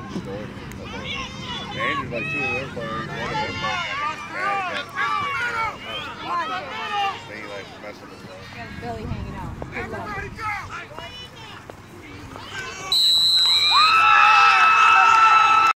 Scored. And there's like two of their players.